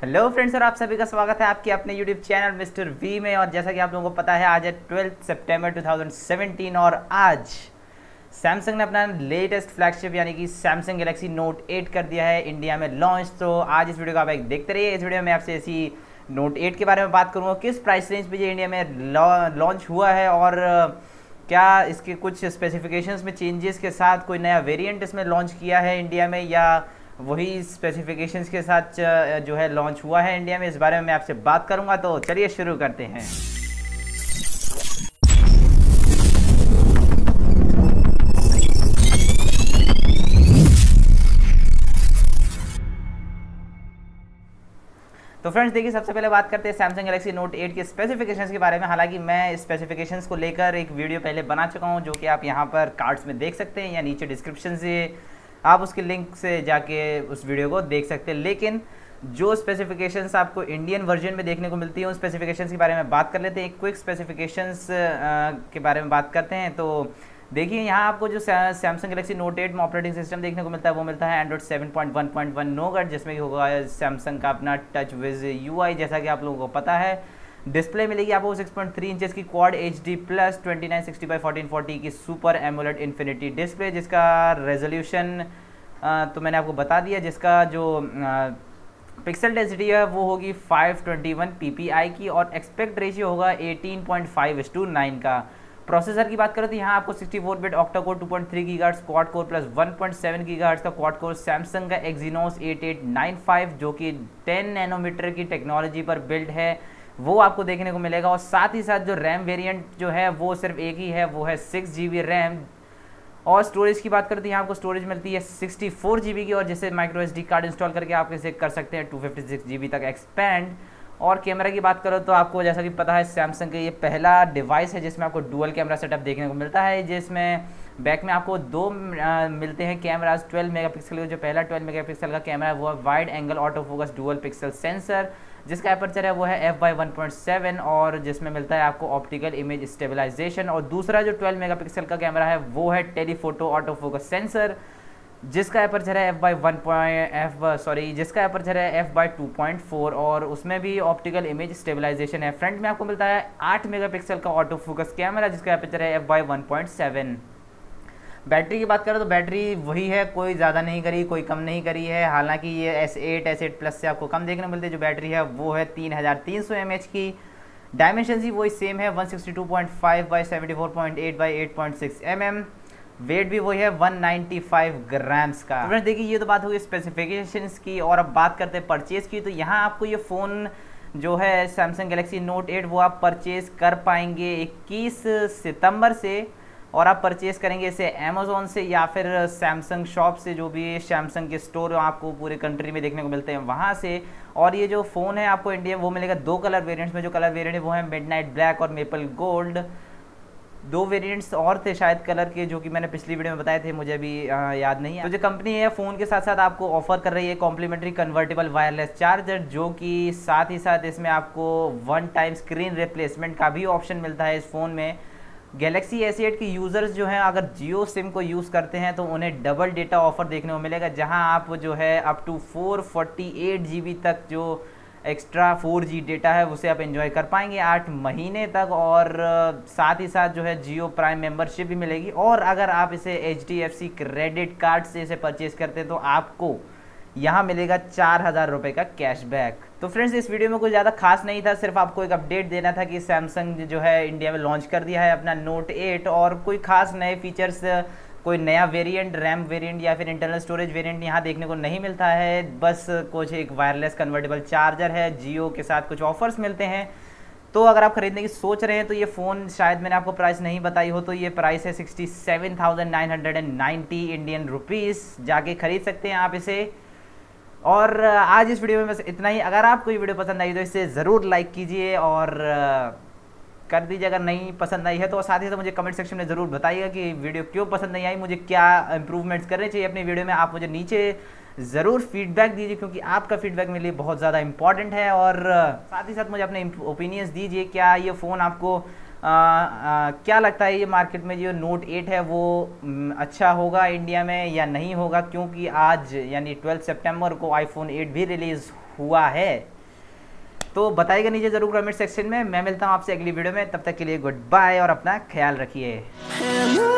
Hello friends, और आप सभी का स्वागत है आपके अपने यूट्यूब चैनल मिस्टर वी में। और जैसा कि आप लोगों को पता है, आज है 12 सितंबर 2017 और आज सैमसंग ने अपना लेटेस्ट फ्लैगशिप यानी कि सैमसंग गैलेक्सी नोट 8 कर दिया है इंडिया में लॉन्च। तो आज इस वीडियो को आप एक देखते रहिए। इस वीडियो में आपसे ऐसी नोट 8 के बारे में बात करूँगा, किस प्राइस रेंज पे ये इंडिया में लॉन्च हुआ है और क्या इसके कुछ स्पेसिफिकेशंस में चेंजेस के साथ कोई नया वेरिएंट इसमें लॉन्च किया है इंडिया में, या वही स्पेसिफिकेशंस के साथ जो है लॉन्च हुआ है इंडिया में। इस बारे में मैं आपसे बात करूंगा, तो चलिए शुरू करते हैं। तो फ्रेंड्स देखिए, सबसे पहले बात करते हैं सैमसंग गैलेक्सी नोट 8 के स्पेसिफिकेशंस के बारे में। हालांकि मैं स्पेसिफिकेशंस को लेकर एक वीडियो पहले बना चुका हूं, जो कि आप यहां पर कार्ड्स में देख सकते हैं या नीचे डिस्क्रिप्शन से आप उसके लिंक से जाके उस वीडियो को देख सकते हैं। लेकिन जो स्पेसिफिकेशंस आपको इंडियन वर्जन में देखने को मिलती है, उन स्पेसिफिकेशंस के बारे में बात कर लेते हैं। एक क्विक स्पेसिफिकेशंस के बारे में बात करते हैं। तो देखिए, यहाँ आपको जो सैमसंग गैलेक्सी नोट 8 में ऑपरेटिंग सिस्टम देखने को मिलता है, वो मिलता है एंड्रॉइड 7.1.1 नोगट, जिसमें कि होगा सैमसंग का अपना टच विज यूआई, जैसा कि आप लोगों को पता है। डिस्प्ले मिलेगी आपको 6.3 इंचेस की क्वाड HD प्लस 2960x1440 की सुपर एमोलेड इन्फिनिटी डिस्प्ले, जिसका रेजोल्यूशन तो मैंने आपको बता दिया, जिसका जो पिक्सल डेंसिटी है वो होगी 521 ppi की, और एक्सपेक्ट रेशियो होगा 18.5:9 का। प्रोसेसर की बात करें तो यहाँ आपको 64 bit octa core 2.3 gigahertz quad core plus 1.7 gigahertz का क्वाड कोर सैमसंग का एक्जीनोस 8895, जो कि 10 नैनोमीटर की टेक्नोलॉजी पर बिल्ड है, वो आपको देखने को मिलेगा। और साथ ही साथ जो रैम वेरिएंट जो है वो सिर्फ एक ही है, वो है 6 GB रैम। और स्टोरेज की बात करें तो यहाँ आपको स्टोरेज मिलती है 64 GB की, और जिससे माइक्रो SD कार्ड इंस्टॉल करके आप इसे कर सकते हैं 256 GB तक एक्सपैंड। और कैमरा की बात करो तो आपको जैसा कि पता है, सैमसंग का ये पहला डिवाइस है जिसमें आपको डुअल कैमरा सेटअप देखने को मिलता है, जिसमें बैक में आपको दो मिलते हैं कैमराज। 12 मेगापिक्सल का जो पहला 12 मेगापिक्सल का कैमरा है वो है wide angle auto focus dual pixel sensor, जिसका एपर्चर है वो है f/1.7, और जिसमें मिलता है आपको ऑप्टिकल इमेज स्टेबलाइजेशन। और दूसरा जो 12 मेगापिक्सल का कैमरा है वो है टेलीफोटो ऑटो फोकस सेंसर, जिसका एपर्चर है f/2.4, और उसमें भी ऑप्टिकल इमेज स्टेबलाइजेशन है। फ्रंट में आपको मिलता है 8 मेगापिक्सल का ऑटो फोकस कैमरा, जिसका एपर्चर है f/1.7। बैटरी की बात करें तो बैटरी वही है, कोई ज़्यादा नहीं करी कोई कम नहीं करी है। हालांकि ये S8 प्लस से आपको कम देखने को मिलती है। जो बैटरी है वो है 3300 mAh की। डायमेंशन ही वही सेम है, 162.5x74.8x8.6 mm। वेट भी वही है 195 ग्राम्स का। तो फ्रेंड्स देखिए, ये तो बात हुई स्पेसिफिकेशंस की, और अब बात करते हैं परचेज़ की। तो यहाँ आपको ये फ़ोन जो है सैमसंग गैलेक्सी नोट 8 वो आप परचेज़ कर पाएंगे 21 सितंबर से, और आप परचेज़ करेंगे इसे अमेज़ॉन से या फिर सैमसंग शॉप से, जो भी सैमसंग के स्टोर आपको पूरे कंट्री में देखने को मिलते हैं वहाँ से। और ये जो फ़ोन है आपको इंडिया वो मिलेगा दो कलर वेरिएंट्स में। जो कलर वेरिएंट है वो है मिडनाइट ब्लैक और मेपल गोल्ड। दो वेरिएंट्स और थे शायद कलर के, जो कि मैंने पिछली वीडियो में बताए थे, मुझे अभी याद नहीं है। तो जो कंपनी है फ़ोन के साथ साथ आपको ऑफर कर रही है कॉम्प्लीमेंट्री कन्वर्टेबल वायरलेस चार्जर, जो कि साथ ही साथ इसमें आपको 1 टाइम स्क्रीन रिप्लेसमेंट का भी ऑप्शन मिलता है इस फ़ोन में। गैलेक्सी S8 के यूज़र्स जो हैं, अगर जियो सिम को यूज़ करते हैं तो उन्हें डबल डेटा ऑफर देखने को मिलेगा, जहां आप जो है अप टू 448 GB तक जो एक्स्ट्रा 4G डेटा है उसे आप एंजॉय कर पाएंगे 8 महीने तक। और साथ ही साथ जो है जियो प्राइम मेंबरशिप भी मिलेगी। और अगर आप इसे HDFC क्रेडिट कार्ड से इसे परचेज़ करते हैं तो आपको यहाँ मिलेगा 4000 रुपये का कैशबैक। तो फ्रेंड्स इस वीडियो में कुछ ज़्यादा खास नहीं था, सिर्फ आपको एक अपडेट देना था कि सैमसंग जो है इंडिया में लॉन्च कर दिया है अपना नोट 8, और कोई खास नए फीचर्स, कोई नया वेरिएंट, रैम वेरिएंट या फिर इंटरनल स्टोरेज वेरिएंट यहाँ देखने को नहीं मिलता है। बस कुछ एक वायरलेस कन्वर्टेबल चार्जर है, जियो के साथ कुछ ऑफर्स मिलते हैं। तो अगर आप खरीदने की सोच रहे हैं तो ये फ़ोन, शायद मैंने आपको प्राइस नहीं बताई हो, तो ये प्राइस है 67,990 इंडियन रुपीज़। जाके खरीद सकते हैं आप इसे। और आज इस वीडियो में बस इतना ही। अगर आपको ये वीडियो पसंद आई तो इसे ज़रूर लाइक कीजिए और कर दीजिए अगर नहीं पसंद आई है तो। साथ ही साथ मुझे कमेंट सेक्शन में ज़रूर बताइएगा कि वीडियो क्यों पसंद नहीं आई, मुझे क्या इंप्रूवमेंट्स करने चाहिए अपनी वीडियो में। आप मुझे नीचे ज़रूर फीडबैक दीजिए, क्योंकि आपका फीडबैक मेरे लिए बहुत ज़्यादा इंपॉर्टेंट है। और साथ ही साथ मुझे अपने ओपिनियंस दीजिए, क्या ये फ़ोन आपको क्या लगता है ये मार्केट में जो नोट 8 है वो अच्छा होगा इंडिया में या नहीं होगा, क्योंकि आज यानी 12 सितंबर को आईफोन 8 भी रिलीज़ हुआ है। तो बताइएगा नीचे ज़रूर कमेंट सेक्शन में। मैं मिलता हूँ आपसे अगली वीडियो में, तब तक के लिए गुड बाय और अपना ख्याल रखिए।